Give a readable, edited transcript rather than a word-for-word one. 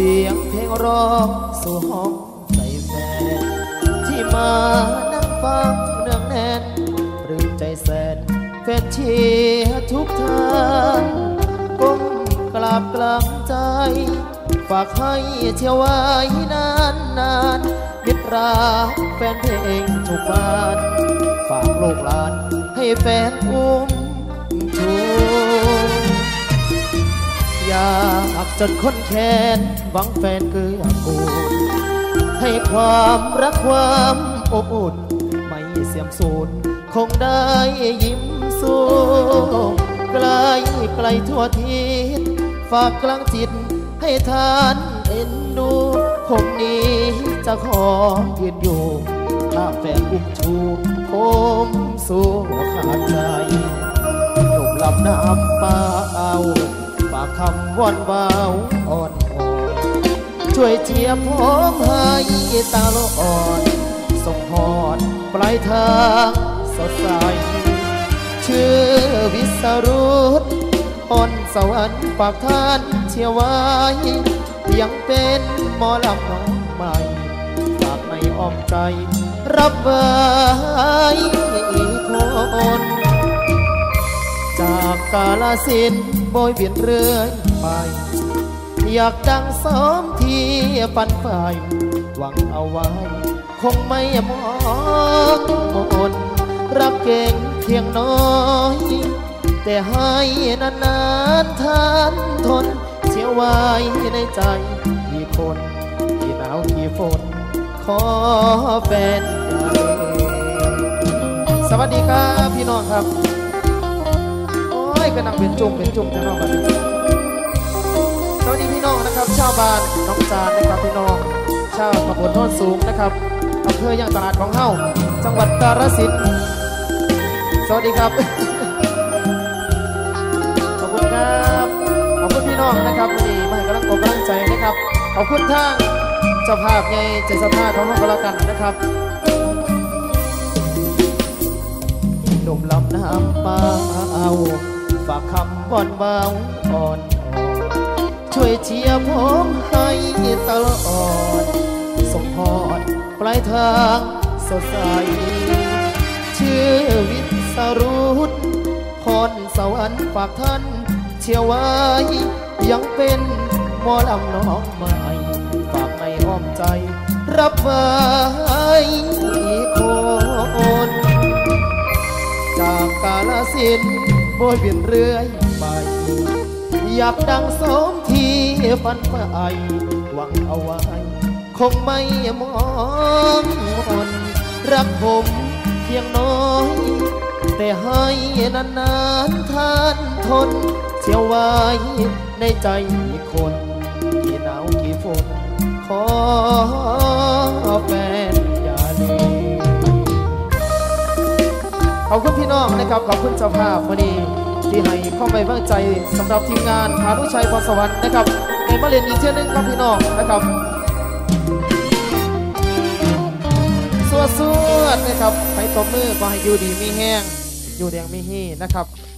สียงเพลงร้องสู่ห้องใจแฟนที่มานั่งฟังเนืองแน่นปลื้มใจแสนแฟนเชียร์ทุกทางก้มกราบกลางใจฝากให้เที่ยวไว้นานนานมิตรรักแฟนเพลงทุกบ้านฝากลูกหลานให้แฟนอุ้มชูอยากจนคนแค้นหวังแฟนเกื้อกูลให้ความรักความอบอุ่นไม่เสื่อมสูญคงได้ยิ้มสู้ไกลไกลทั่วทิศฝากกลางจิตให้ทานเอ็นดูคงนี้จะขอยืนอยู่ถ้าแฟนอุ้มชูผมสู้ขาดใจหนุ่มลำน้ำเปล่าฝากคำวอนวาวอ่อนช่วยเชียร์ผมให้ตาลอ่อนส่งพรปลายทางสดใสชื่อวิสรุตอ่อนสวรรค์ฝากท่านเชียร์ไว้ยังเป็นหมอลำน้องใหม่ฝากในอ้อมใจรับไว้อีกคนจากกาฬสินธุ์โบยเบียนเรื่อยไปอยากดังซ้อมที่ฝันฝ่ายหวังเอาไว้คงไม่มองมนรักเก่งเพียงน้อยแต่ให้นานๆทานทนเชื่อไว้ในใจกี่คนกี่หนาวกี่ฝนขอแฟนสวัสดีครับพี่น้องครับโอ้ยกำลังเป็นจุ่มจะนอกกันสวัสดีพี่น้องนะครับชาวบ้านน้องจานนะครับพี่น้องชาวตำบลโนนสูงนะครับอำเภอย่างตลาดของเฮ้าจังหวัดกาฬสินธุ์สวัสดีครับขอบคุณครับขอบคุณพี่น้องนะครับวันนี้มาให้กำลังใจนะครับขอบคุณทางเจ้าภาพใหญ่ใจสภาพของเราก็แล้วกันนะครับหนุ่มลำน้ำเปล่าฝากคำวอนวาวอ่อนช่วยเชียร์ผมให้ตลอดส่งพรปลายทางสดใสชื่อวิสรุตพรสวรรค์ฝากท่านเชียร์ไว้ยังเป็นหมอลำน้องใหม่ฝากในอ้อมใจรับไว้คนจากกาฬสินธุ์โบยเบียนเรื่อยไปอยากดังสมที่ฝันไปหวังเอาไว้คงไม่มองมนรักผมเพียงน้อยแต่ให้นานๆทานทนเชื่อไว้ในใจคนกี่หนาวกี่ฝนขอแฟนอย่าลืมขอบคุณพี่น้องนะครับขอบคุณเจ้าภาพวันนี้ที่ให้เข้าไปวางใจสำหรับทีมงานพานุชัยพรสวรรค์นะครับในมาเรียนอีกเช่นนึงครับพี่น้องนะครับสวดนะครับให้ตบมือก็ให้อยู่ดีมีแห้งอยู่แดงมีฮีนะครับ